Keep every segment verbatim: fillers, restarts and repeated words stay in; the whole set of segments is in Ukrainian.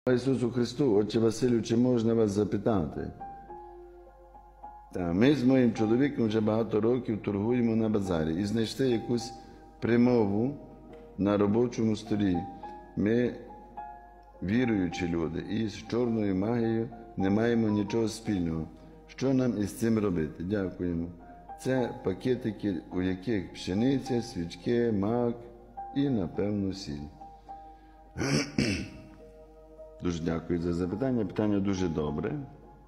Ісусу Христу, отче Василю, чи можна вас запитати? Та, ми з моїм чоловіком вже багато років торгуємо на базарі і знайшли якусь примову на робочому столі. Ми віруючі люди і з чорною магією не маємо нічого спільного. Що нам із цим робити? Дякуємо. Це пакетики, у яких пшениця, свічки, мак і, напевно, сіль. Дуже дякую за запитання. Питання дуже добре.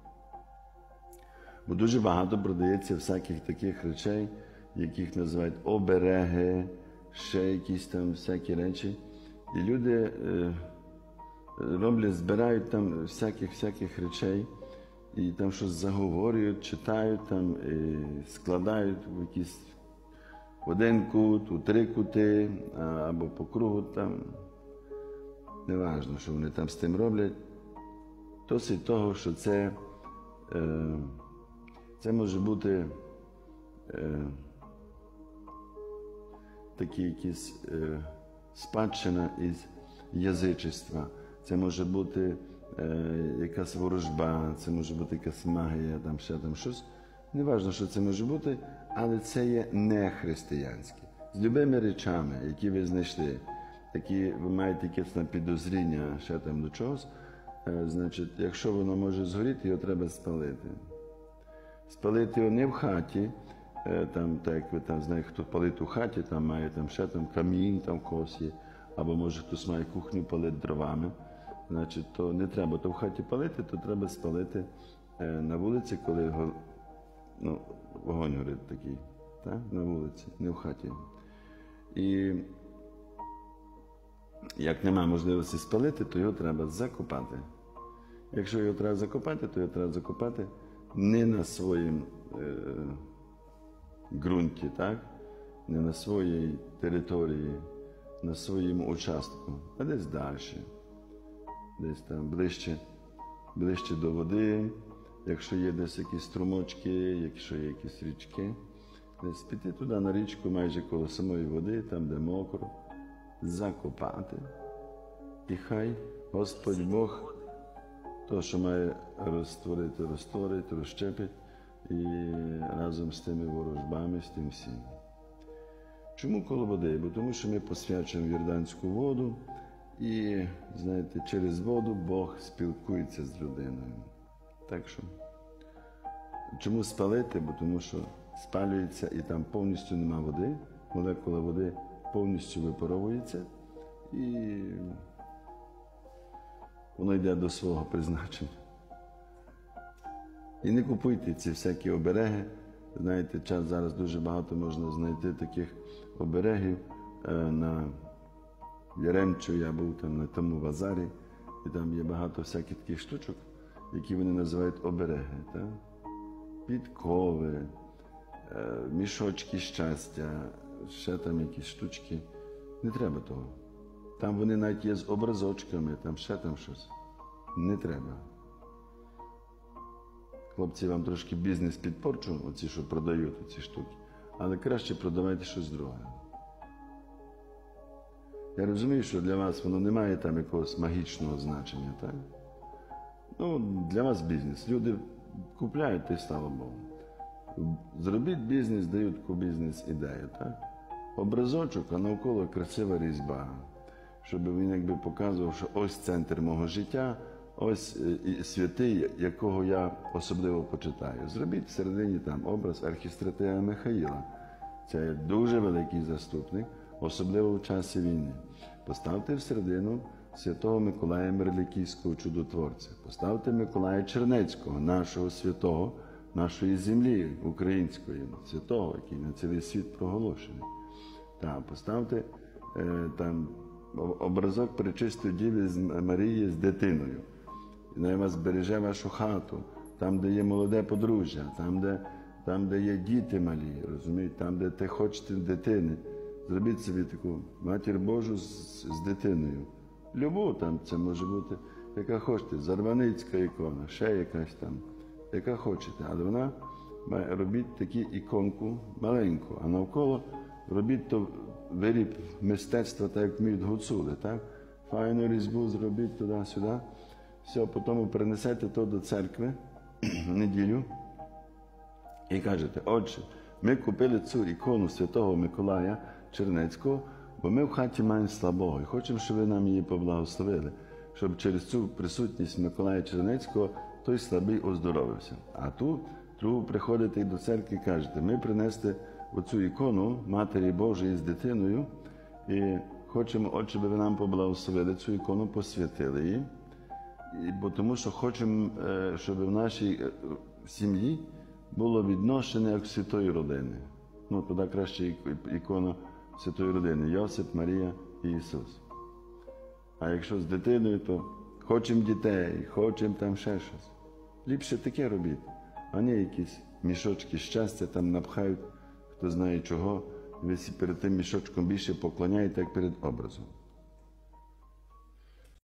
Бо дуже багато продається всяких таких речей, яких називають обереги, ще якісь там всякі речі. І люди е, роблять, збирають там всяких-всяких речей, і там щось заговорюють, читають, там, і складають в якийсь один кут, у три кути, або по кругу там. Неважно, що вони там з тим роблять. Досить того, що це, е, це може бути е, такі якісь е, спадщина із язичества. Це може бути е, якась ворожба, це може бути якась магія, там ще там щось. Неважно, що це може бути, але це є не християнське. З любими речами, які ви знайшли, які ви маєте якесь на підозріння ще там до чогось, е, значить, якщо воно може згоріти, його треба спалити. Спалити його не в хаті, е, там, так як ви там знаєте, хто палить у хаті, там має там ще там камінь, там когось є, або може хтось має кухню палити дровами, значить, то не треба то в хаті палити, то треба спалити е, на вулиці, коли ну, вогонь горить такий, так? На вулиці, не в хаті. І як немає можливості спалити, то його треба закопати. Якщо його треба закопати, то його треба закопати не на своїм е, ґрунті, так? Не на своїй території, на своєму участку, а десь далі, десь там ближче, ближче до води, якщо є десь якісь струмочки, якщо є якісь річки, десь піти туди на річку майже коло самої води, там де мокро, закопати. І хай Господь Бог то, що має розтворити, розтворить, розщепить і разом з тими ворожбами, з тим всім. Чому коло води? Бо тому що ми посвячуємо Йорданську воду і, знаєте, через воду Бог спілкується з людиною. Так що, чому спалити? Бо тому що спалюється і там повністю нема води, молекула води повністю випаровується і воно йде до свого призначення. І не купуйте ці всякі обереги. Знаєте, час зараз дуже багато можна знайти таких оберегів. На Яремчу я був там на тому базарі, і там є багато всяких таких штучок, які вони називають обереги. Так? Підкови, мішочки щастя, ще там якісь штучки. Не треба того. Там вони навіть є з образочками, там ще там щось. Не треба. Хлопці, вам трошки бізнес підпорчу, оці, що продають ці штуки, але краще продавайте щось друге. Я розумію, що для вас воно не має там якогось магічного значення, так? Ну, для вас бізнес. Люди купляють, і слава Богу. Зробіть бізнес, дають таку бізнес-ідею, так? Образочок, а навколо красива різьба. Щоб він якби показував, що ось центр мого життя, ось святий, якого я особливо почитаю. Зробіть всередині там образ архістратега Михаїла. Це є дуже великий заступник, особливо в часі війни. Поставте всередину святого Миколая Мерликійського чудотворця. Поставте Миколая Чернецького, нашого святого, нашої землі української, святого, який на цілий світ проголошений. Та, поставте е, там образок Пречистої Діви Марії з дитиною. Вона вас береже вашу хату, там, де є молоде подружжя, там, де, там, де є діти малі, розумієте, там, де ти хочете дитини. Зробіть собі таку Матір Божу з, з дитиною. Любов там, це може бути, яка хочете, Зарваницька ікона, ще якась там, яка хочете. Але вона, робіть таку іконку маленьку, а навколо робіть то виріб мистецтва, так як вміють гуцули, так? Файну різьбу зробіть туди-сюди, Все, потім принесете то до церкви в неділю і кажете, отче, ми купили цю ікону Святого Миколая Чернецького, бо ми в хаті маємо слабого і хочемо, щоб ви нам її поблагословили, щоб через цю присутність Миколая Чернецького той слабий оздоровився. А тут другу приходите і до церкви і кажете, ми принесли оцю ікону Матері Божої з дитиною і хочемо, отче, щоб ви нам поблагословили цю ікону, посвятили її, і, бо тому що хочемо, щоб в нашій сім'ї було відношення як святої родини. Ну, туди краще ікона святої родини. Йосип, Марія і Ісус. А якщо з дитиною, то хочемо дітей, хочемо там ще щось. Ліпше таке робіть, а не якісь мішочки щастя там напхають, хто знає чого. Ви перед тим мішочком більше поклоняєте, як перед образом.